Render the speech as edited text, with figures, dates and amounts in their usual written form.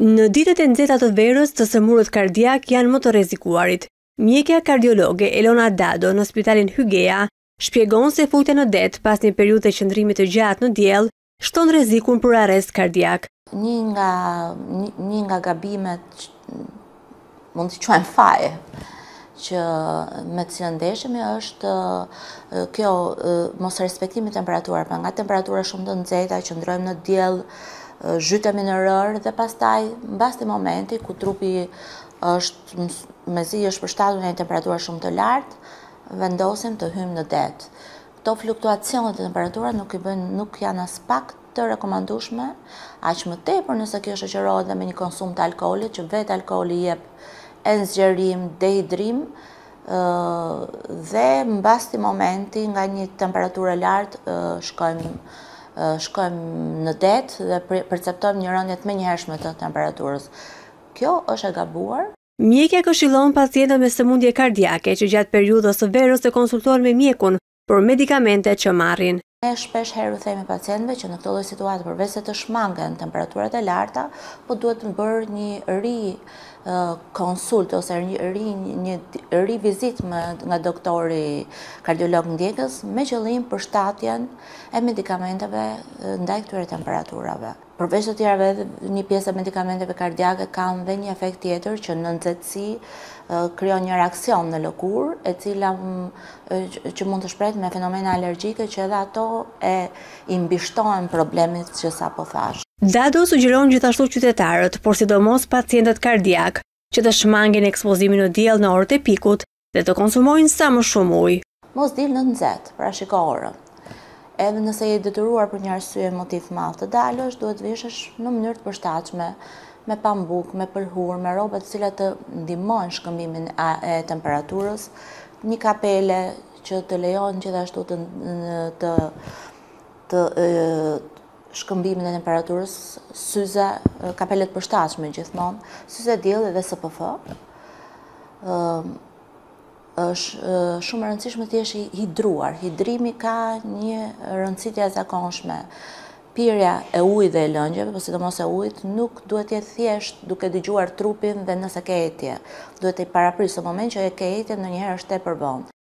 Në ditët e nxehta të verës, të sëmurët kardiak janë më të rrezikuarit. Mjekja kardiologe Elona Dado në Spitalin Hygea shpjegon se futja në det pas një periudhe qëndrimit të gjatë në diell shton rrezikun për arrest kardiak. Një nga gabimet mund të quajmë faje që me të cilën ndeshemi është kjo mos respektimi i temperaturës, nga temperatura shumë të nxehta qëndrojmë në diell, zhytemi në rër dhe pastaj mbas momenti ku trupi është mezi është përshtatur në një temperaturë shumë të lartë, vendosim të hymë në det. Këto fluktuacione të temperaturës nuk janë as pak të rekomandueshme, aq më tepër nëse kjo shoqërohet dhe me një konsum të alkoolit, që vetë alkooli jep zgjerim, dehidrim, dhe mbas momenti nga një temperaturë e lartë shkojmë në det dhe perceptojmë një rënje të menjëhershme të temperaturës. Kjo është e gabuar. Mjekja këshillon pacientët me sëmundje kardiake që gjatë periudhës së verës të konsultohen me mjekun për medikamentet që marrin. Ne shpesh herë themi pacientëve që në këtë lloj situate përveç se të shmangen temperaturat e larta, po duhet të bërë një konsult ose një vizitë nga doktori kardiolog ndjekës me qëllim përshtatjen e medikamenteve ndaj këtyre temperaturave. Përveç të tjerave, një pjesë e medikamenteve kardiake kanë dhe një efekt tjetër që në nxehtësi krijon një reakcion në lëkurë, e cila që mund të shprehet me fenomene alergjike që edhe ato i mbishtojnë problemit që sapo thash. Dado sugjeron gjithashtu qytetarët, por sidomos pacientët kardiak, që të shmangin ekspozimin në diell në orët e pikut dhe të konsumojnë sa më shumë ujë. Mos dil në nxehtë, pra shiko orën. Edhe nëse je detyruar për një arsye motiv madh të dalësh, duhet veshësh në mënyrë të përshtatshme, me pambuk, me pëlhur, me rroba të cilat të ndihmojnë shkëmbimin e temperaturës, një kapele që të lejon gjithashtu të shkëmbimin e temperaturës, syze, kapele të përshtatshme gjithmonë, syze dielli dhe SPF. Është shumë e rëndësishme të jesh i hidruar. Hidrimi ka një rëndësi të jashtëzakonshme. Pirja e ujit dhe e lëngjeve, por sidomos e ujit, nuk duhet të jetë thjesht duke dëgjuar trupin dhe nëse ke etje. Duhet të paraprisë në moment që e ke etje, ndonjëherë është tepër vonë.